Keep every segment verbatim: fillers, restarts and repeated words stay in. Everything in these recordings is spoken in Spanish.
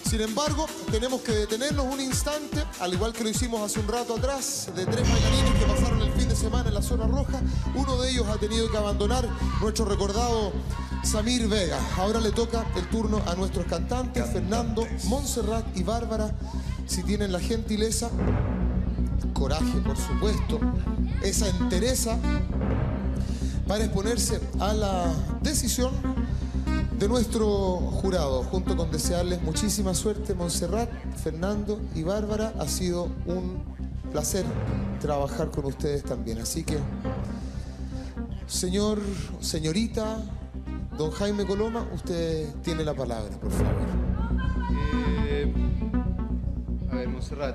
Sin embargo, tenemos que detenernos un instante, al igual que lo hicimos hace un rato atrás, de tres bailarines que pasaron el fin de semana en la zona roja. Uno de ellos ha tenido que abandonar, nuestro recordado Samir Vega. Ahora le toca el turno a nuestros cantantes, cantantes. Fernando, Montserrat y Bárbara. Si tienen la gentileza, coraje, por supuesto, esa entereza para exponerse a la decisión de nuestro jurado, junto con desearles muchísima suerte. Montserrat, Fernando y Bárbara, ha sido un placer trabajar con ustedes también. Así que, señor, señorita, don Jaime Coloma, usted tiene la palabra, por favor. Eh, a ver, Montserrat.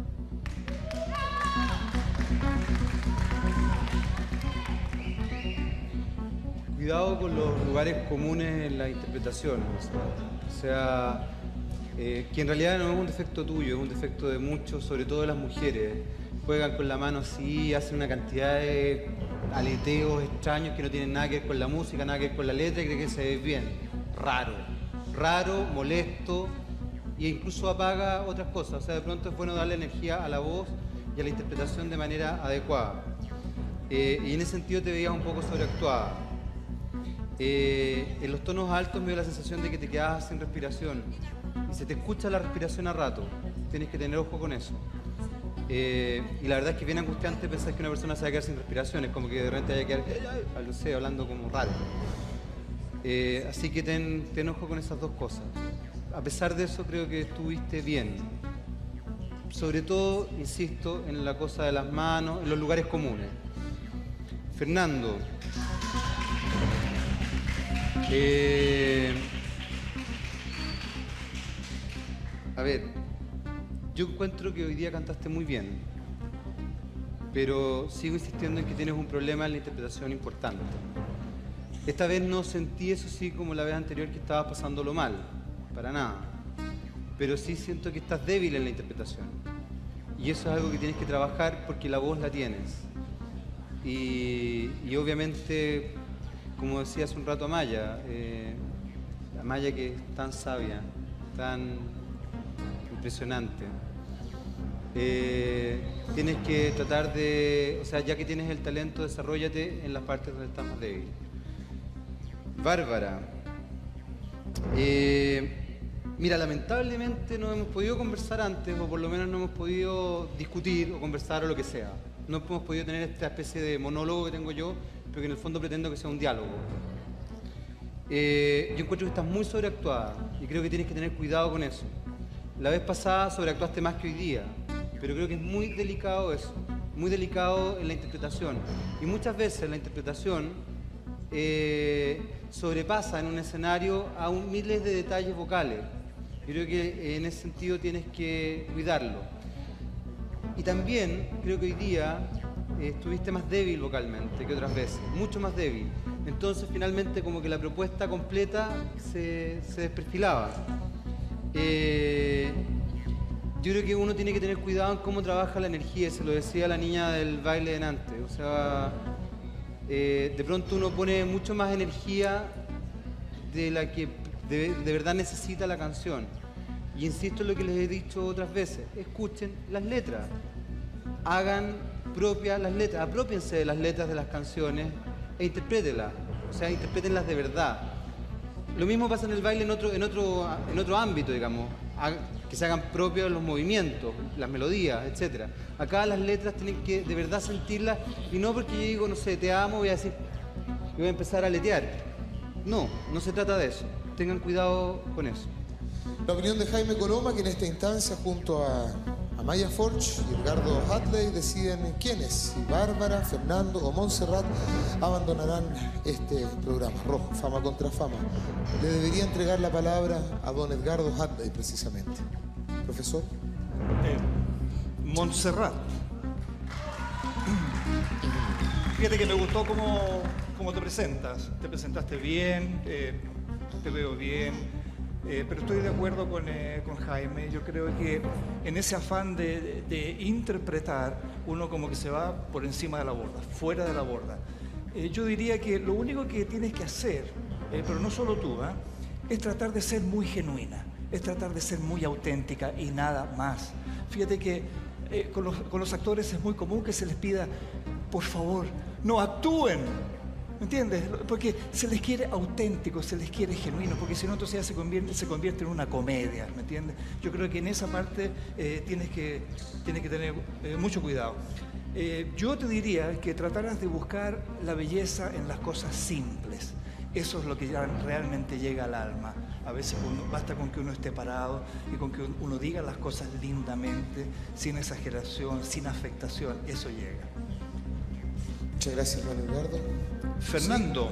Cuidado con los lugares comunes en la interpretación, o sea, eh, que en realidad no es un defecto tuyo, es un defecto de muchos, sobre todo de las mujeres. Juegan con la mano así, hacen una cantidad de aleteos extraños que no tienen nada que ver con la música, nada que ver con la letra y creen que se ve bien. Raro, raro, molesto e incluso apaga otras cosas. O sea, de pronto es bueno darle energía a la voz y a la interpretación de manera adecuada. Eh, y en ese sentido te veías un poco sobreactuada. Eh, en los tonos altos me dio la sensación de que te quedabas sin respiración y se te escucha la respiración a rato. Tienes que tener ojo con eso. Eh, y la verdad es que es bien angustiante pensar que una persona se va a quedar sin respiración. Es como que de repente vaya a quedar, no sé, hablando como raro. Eh, así que ten, ten ojo con esas dos cosas. A pesar de eso, creo que estuviste bien. Sobre todo, insisto, en la cosa de las manos, en los lugares comunes. Fernando. Eh, a ver, yo encuentro que hoy día cantaste muy bien, pero sigo insistiendo en que tienes un problema en la interpretación importante. Esta vez no sentí eso sí como la vez anterior que estabas pasándolo mal, para nada, pero sí siento que estás débil en la interpretación y eso es algo que tienes que trabajar porque la voz la tienes y, y obviamente, como decía hace un rato Amaya, eh, Amaya que es tan sabia, tan impresionante, eh, tienes que tratar de, o sea, ya que tienes el talento, desarróllate en las partes donde estás más débil. Bárbara, eh, mira, lamentablemente no hemos podido conversar antes, o por lo menos no hemos podido discutir o conversar o lo que sea. No hemos podido tener esta especie de monólogo que tengo yo, pero que en el fondo pretendo que sea un diálogo. Eh, yo encuentro que estás muy sobreactuada y creo que tienes que tener cuidado con eso. La vez pasada sobreactuaste más que hoy día, pero creo que es muy delicado eso, muy delicado en la interpretación. Y muchas veces la interpretación eh, sobrepasa en un escenario a un, miles de detalles vocales. Yo creo que en ese sentido tienes que cuidarlo. Y también creo que hoy día eh, estuviste más débil vocalmente que otras veces, mucho más débil. Entonces finalmente como que la propuesta completa se, se desperfilaba. Eh, yo creo que uno tiene que tener cuidado en cómo trabaja la energía, se lo decía la niña del baile de Nantes. O sea, eh, de pronto uno pone mucho más energía de la que de, de verdad necesita la canción. Y insisto en lo que les he dicho otras veces, escuchen las letras, hagan propias las letras, apropiense de las letras de las canciones e interprétenlas, o sea, interprétenlas de verdad. Lo mismo pasa en el baile en otro, en otro, en otro ámbito, digamos, que se hagan propios los movimientos, las melodías, etcétera. Acá las letras tienen que de verdad sentirlas y no porque yo digo, no sé, te amo, voy a decir, voy a empezar a aletear. No, no se trata de eso, tengan cuidado con eso. La opinión de Jaime Coloma, que en esta instancia, junto a Amaya Forch y Edgardo Hadley, deciden quiénes, si Bárbara, Fernando o Montserrat, abandonarán este programa, Rojo, Fama contra Fama. Le debería entregar la palabra a don Edgardo Hadley, precisamente. Profesor. Eh, Montserrat. Fíjate que me gustó cómo, cómo te presentas. Te presentaste bien, eh, te veo bien. Eh, pero estoy de acuerdo con, eh, con Jaime. Yo creo que en ese afán de, de, de interpretar, uno como que se va por encima de la borda, fuera de la borda. Eh, yo diría que lo único que tienes que hacer, eh, pero no solo tú, ¿eh? es tratar de ser muy genuina. es tratar de ser muy auténtica y nada más. Fíjate que eh, con, los, con los actores es muy común que se les pida, por favor, no actúen. ¿Me entiendes? Porque se les quiere auténtico, se les quiere genuino, porque si no, entonces ya se convierte, se convierte en una comedia, ¿me entiendes? Yo creo que en esa parte eh, tienes, que, tienes que tener eh, mucho cuidado. Eh, yo te diría que trataras de buscar la belleza en las cosas simples. Eso es lo que ya realmente llega al alma. A veces uno, basta con que uno esté parado y con que uno diga las cosas lindamente, sin exageración, sin afectación. Eso llega. Muchas gracias, don Edgardo. Fernando,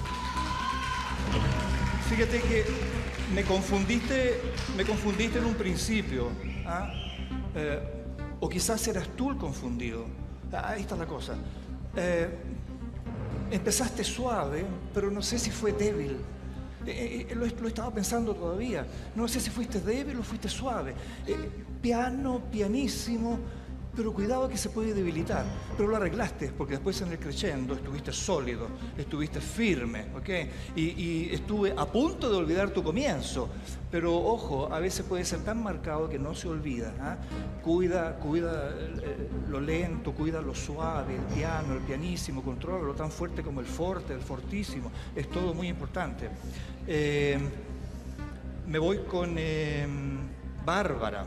sí. Fíjate que me confundiste, me confundiste en un principio. ¿Ah? Eh, o quizás eras tú el confundido. Ah, ahí está la cosa. Eh, empezaste suave, pero no sé si fue débil. Eh, eh, lo, lo estaba pensando todavía. No sé si fuiste débil o fuiste suave. Eh, piano, pianísimo. Pero cuidado que se puede debilitar. Pero lo arreglaste, porque después en el crescendo estuviste sólido, estuviste firme, ¿ok? Y, y estuve a punto de olvidar tu comienzo. Pero ojo, a veces puede ser tan marcado que no se olvida. ¿Ah? Cuida, cuida eh, lo lento, cuida lo suave, el piano, el pianísimo, contrólalo tan fuerte como el forte, el fortísimo. Es todo muy importante. Eh, me voy con eh, Bárbara.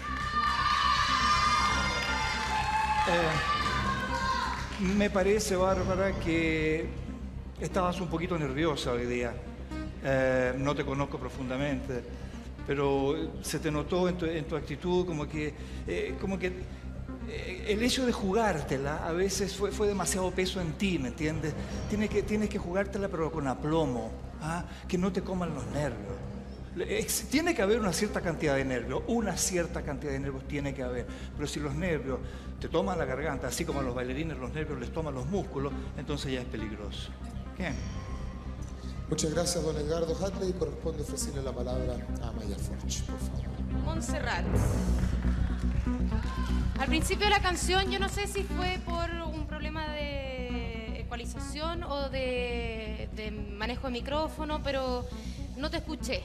Eh, me parece, Bárbara, que estabas un poquito nerviosa hoy día. Eh, no te conozco profundamente, pero se te notó en tu, en tu actitud como que, eh, como que eh, el hecho de jugártela a veces fue, fue demasiado peso en ti, ¿me entiendes? Tienes que, tienes que jugártela pero con aplomo, ¿ah? Que no te coman los nervios. Tiene que haber una cierta cantidad de nervios, una cierta cantidad de nervios tiene que haber, pero si los nervios te toman la garganta, así como a los bailarines los nervios les toman los músculos, entonces ya es peligroso. ¿Qué? Muchas gracias, don Edgardo Hatley. Corresponde ofrecerle la palabra a Maya Forch, por favor. Montserrat. Al principio de la canción, yo no sé si fue por un problema de ecualización o de, de manejo de micrófono, pero no te escuché.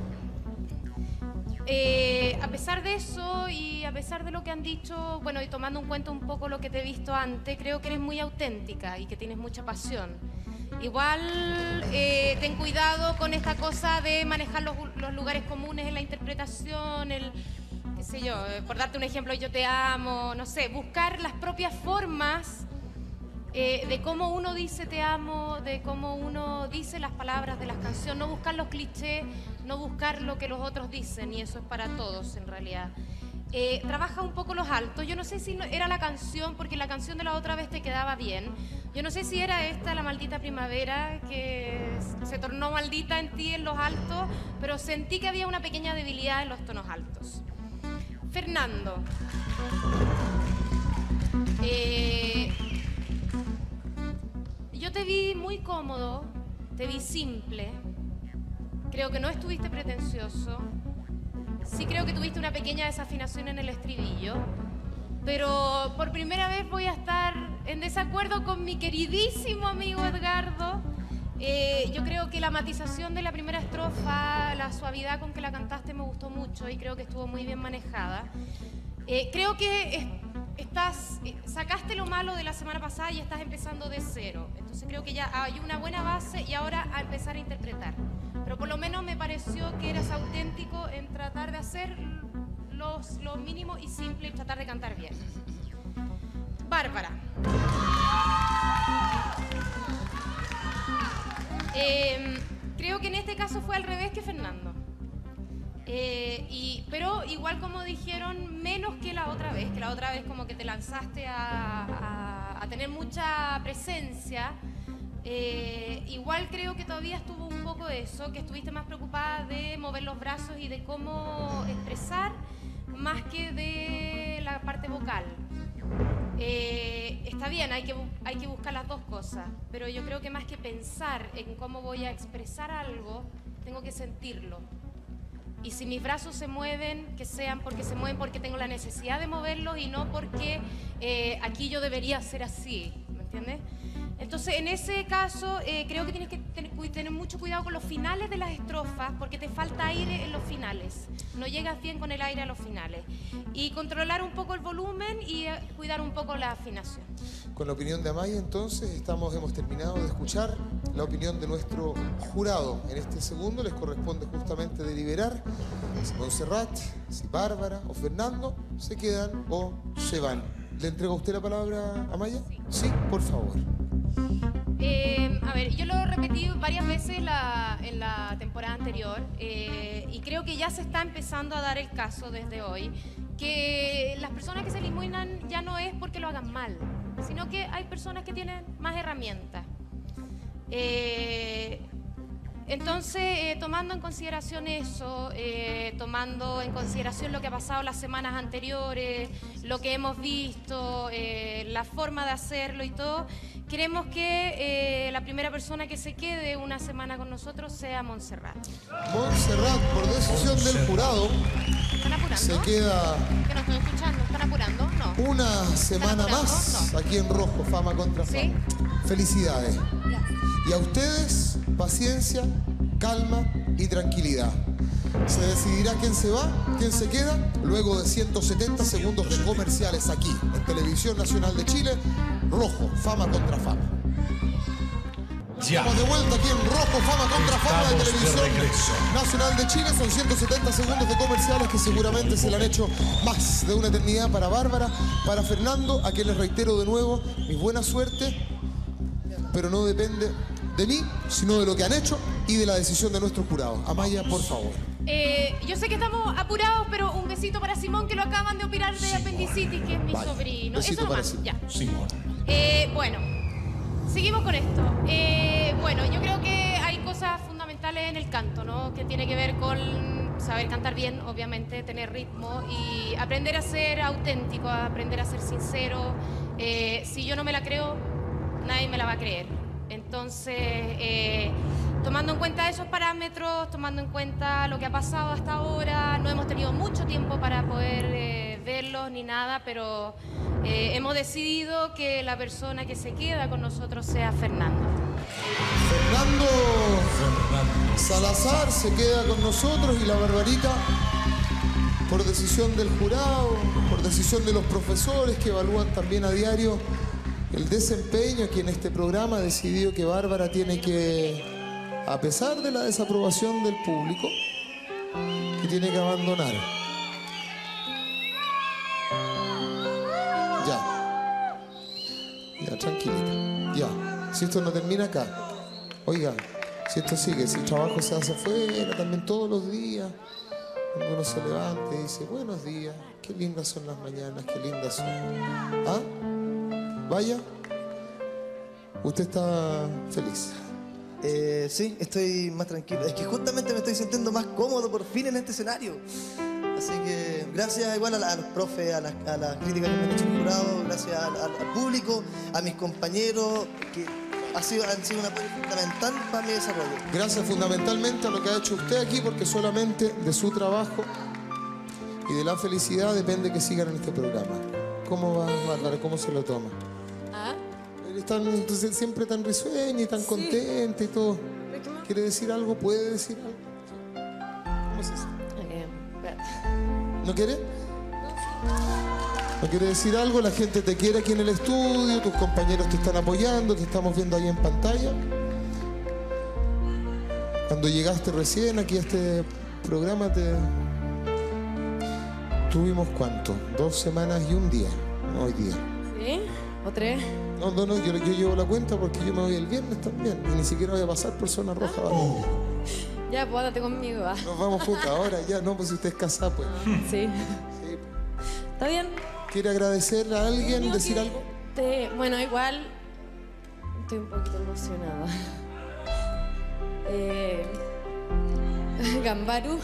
Eh, a pesar de eso y a pesar de lo que han dicho, bueno, y tomando en cuenta un poco lo que te he visto antes, creo que eres muy auténtica y que tienes mucha pasión. Igual eh, ten cuidado con esta cosa de manejar los, los lugares comunes en la interpretación, el, qué sé yo, eh, por darte un ejemplo, yo te amo, no sé, buscar las propias formas Eh, de cómo uno dice te amo, de cómo uno dice las palabras de las canciones, no buscar los clichés, no buscar lo que los otros dicen, y eso es para todos en realidad. Eh, trabaja un poco los altos, yo no sé si era la canción, porque la canción de la otra vez te quedaba bien, yo no sé si era esta, La Maldita Primavera, que se tornó maldita en ti en los altos, pero sentí que había una pequeña debilidad en los tonos altos. Fernando. Eh... Yo te vi muy cómodo, te vi simple, creo que no estuviste pretencioso, sí creo que tuviste una pequeña desafinación en el estribillo, pero por primera vez voy a estar en desacuerdo con mi queridísimo amigo Edgardo. Eh, yo creo que la matización de la primera estrofa, la suavidad con que la cantaste me gustó mucho y creo que estuvo muy bien manejada. Eh, creo que es, estás, sacaste lo malo de la semana pasada y estás empezando de cero. Entonces creo que ya hay una buena base y ahora a empezar a interpretar. Pero por lo menos me pareció que eras auténtico en tratar de hacer los, lo mínimo y simple y tratar de cantar bien. Bárbara. Eh, creo que en este caso fue al revés que Fernando. Eh, y, pero igual como dijeron, menos que la otra vez, que la otra vez como que te lanzaste a, a, a tener mucha presencia. Eh, igual creo que todavía estuvo un poco eso, que estuviste más preocupada de mover los brazos y de cómo expresar, más que de la parte vocal. Eh, está bien, hay que, hay que buscar las dos cosas, pero yo creo que más que pensar en cómo voy a expresar algo, tengo que sentirlo. Y si mis brazos se mueven, que sean porque se mueven porque tengo la necesidad de moverlos y no porque eh, aquí yo debería ser así, ¿me entiendes? Entonces, en ese caso, eh, creo que tienes que tener, tener mucho cuidado con los finales de las estrofas, porque te falta aire en los finales. No llegas bien con el aire a los finales. Y controlar un poco el volumen y eh, cuidar un poco la afinación. Con la opinión de Amaya, entonces, estamos, hemos terminado de escuchar la opinión de nuestro jurado. En este segundo les corresponde justamente deliberar si Montserrat, si Bárbara o Fernando se quedan o se van. ¿Le entrega usted la palabra a Amaya? Sí, sí, por favor. Eh, a ver, yo lo he repetido varias veces la, en la temporada anterior eh, y creo que ya se está empezando a dar el caso desde hoy que las personas que se eliminan ya no es porque lo hagan mal, sino que hay personas que tienen más herramientas. Eh, entonces, eh, tomando en consideración eso, eh, tomando en consideración lo que ha pasado las semanas anteriores, lo que hemos visto, eh, la forma de hacerlo y todo, queremos que eh, la primera persona que se quede una semana con nosotros sea Montserrat. Montserrat, por decisión del jurado, ¿Están apurando? se queda Que no estoy escuchando. ¿Están apurando? No. una semana apurando? más No. aquí en Rojo, Fama contra Fama. ¿Sí? Felicidades. Y a ustedes, paciencia, calma y tranquilidad. Se decidirá quién se va, quién se queda, luego de ciento setenta segundos de comerciales aquí, en Televisión Nacional de Chile, Rojo, Fama contra Fama. Ya. Estamos de vuelta aquí en Rojo, Fama contra Fama de Estamos de Televisión regreso. Nacional de Chile. Son ciento setenta segundos de comerciales que seguramente se le han hecho más de una eternidad para Bárbara, para Fernando, a quien les reitero de nuevo mi buena suerte, pero no depende de mí, sino de lo que han hecho y de la decisión de nuestro jurado. Amaya, por favor. Eh, yo sé que estamos apurados, pero un besito para Simón, que lo acaban de operar de apendicitis, que es mi Vaya, sobrino. besito Eso para nomás, Simón. ya. Simón. Eh, bueno, seguimos con esto. Eh, bueno, yo creo que hay cosas fundamentales en el canto, ¿no? Que tiene que ver con saber cantar bien, obviamente, tener ritmo y aprender a ser auténtico, aprender a ser sincero. Eh, si yo no me la creo, nadie me la va a creer. Entonces, eh, tomando en cuenta esos parámetros, tomando en cuenta lo que ha pasado hasta ahora, no hemos tenido mucho tiempo para poder eh, verlos ni nada, pero eh, hemos decidido que la persona que se queda con nosotros sea Fernando. Fernando Salazar se queda con nosotros y la Barbarita, por decisión del jurado, por decisión de los profesores que evalúan también a diario el desempeño, aquí en este programa ha decidido que Bárbara tiene que, a pesar de la desaprobación del público, que tiene que abandonar. Ya. Ya, tranquilita. Ya. Si esto no termina acá. Oiga, si esto sigue, si el trabajo se hace afuera, también todos los días, cuando uno se levanta y dice, buenos días, qué lindas son las mañanas, qué lindas son. ¿Ah? Vaya, usted está feliz. Eh, sí, estoy más tranquilo. Es que justamente me estoy sintiendo más cómodo por fin en este escenario. Así que gracias igual a, la, a los profes, a las a la críticas que me han hecho el jurado, gracias al, al, al público, a mis compañeros, que ha sido, han sido un apoyo fundamental para mi desarrollo. Gracias fundamentalmente a lo que ha hecho usted aquí, porque solamente de su trabajo y de la felicidad depende que sigan en este programa. ¿Cómo va, Bárbara? ¿Cómo se lo toma? ¿Ah? Están entonces siempre tan risueña y tan Sí. contenta y todo. ¿De qué más? ¿Quiere decir algo? ¿Puede decir algo? ¿Cómo se dice? Eh, espérate. ¿No quiere? ¿No quiere decir algo? La gente te quiere aquí en el estudio, tus compañeros te están apoyando, te estamos viendo ahí en pantalla. Cuando llegaste recién aquí a este programa, te tuvimos ¿cuánto? Dos semanas y un día, no hoy día. ¿Sí? ¿O tres? No, no, no, yo, yo llevo la cuenta porque yo me voy el viernes también y ni siquiera voy a pasar por zona roja. ¿Vale? Ya, pues ándate conmigo, va. Nos vamos juntos ahora, ya, no, pues si usted es casada, pues. Sí. Sí. ¿Está bien? ¿Quiere agradecer a alguien, Yo decir que algo? te- bueno, igual estoy un poquito emocionada. Eh, Gambaru.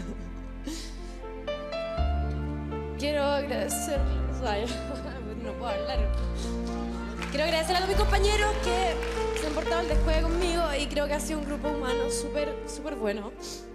Quiero agradecer. Ay, no puedo hablar. Quiero agradecer a todos mis compañeros que se han portado al descueve conmigo y creo que ha sido un grupo humano súper, súper bueno.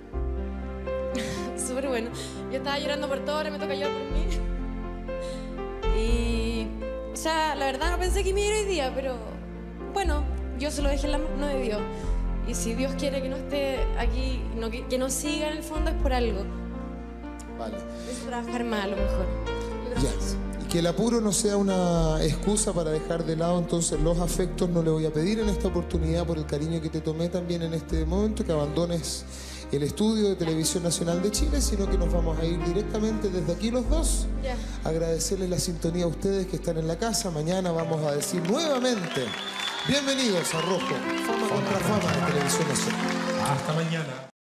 Súper bueno. Yo estaba llorando por todo, ahora me toca llorar por mí. Y, o sea, la verdad no pensé que me iba a ir hoy día, pero bueno, yo se lo dejé en la mano de Dios. Y si Dios quiere que no esté aquí, no, que, que no siga en el fondo, es por algo. Vale. Es trabajar más a lo mejor. Ya. Y que el apuro no sea una excusa para dejar de lado entonces los afectos. No le voy a pedir en esta oportunidad, por el cariño que te tomé también en este momento, que abandones el estudio de Televisión Nacional de Chile, sino que nos vamos a ir directamente desde aquí los dos. Ya. Agradecerles la sintonía a ustedes que están en la casa. Mañana vamos a decir nuevamente, bienvenidos a Rojo, Fama contra Fama de Televisión Nacional. Hasta mañana.